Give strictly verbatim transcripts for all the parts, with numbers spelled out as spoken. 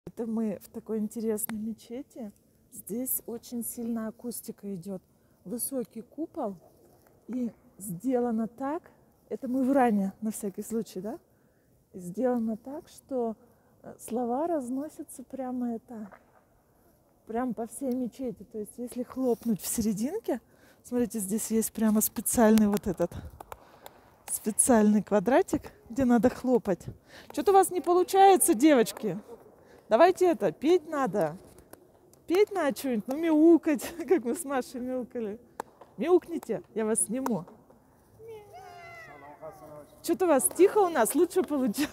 Это мы в такой интересной мечети. Здесь очень сильная акустика идет. Высокий купол. И сделано так, это мы в Иране, на всякий случай, да? Сделано так, что слова разносятся прямо это, прямо по всей мечети. То есть если хлопнуть в серединке, смотрите, здесь есть прямо специальный вот этот, специальный квадратик, где надо хлопать. Что-то у вас не получается, девочки. Давайте это, петь надо. Петь надо что-нибудь, ну мяукать, как мы с Машей мяукали. Мяукните, я вас сниму. Что-то у вас тихо у нас, лучше получилось.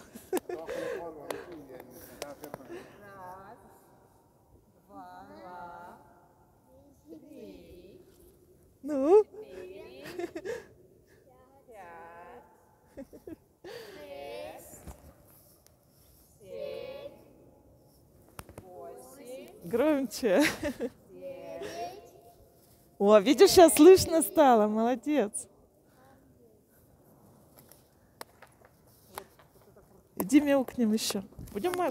Ну? Громче. О, видишь, сейчас слышно стало. Молодец. Иди мяукнем еще. Будем, Маш?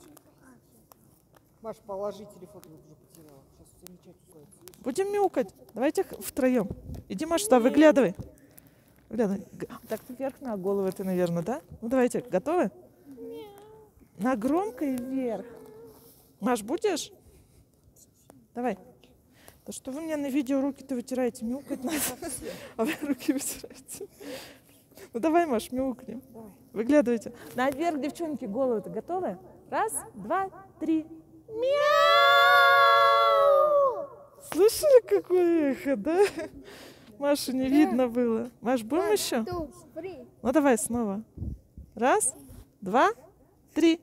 Маш, положи телефон, я уже потеряла. Сейчас замечать усвоится. Будем мяукать. Давайте втроем. Иди, Маш, сюда, выглядывай. Выглядывай. Так, вверх на голову ты, наверное, да? Ну, давайте, готовы? На громко и вверх. Маш, будешь? Давай. Да что вы мне на видео руки-то вытираете? Мяукать надо. А вы руки вытираете. Ну давай, Маш, мяукнем. Выглядывайте. Наверх, девчонки, головы-то готовы? Раз, два, три. Мяу! Слышали, какое эхо, да? Машу не видно было. Маш, будем еще? Ну давай снова. Раз, два, три.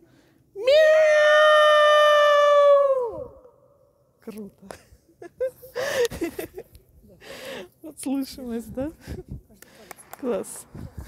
Мяу! Круто. Вот слышимость, да? Класс.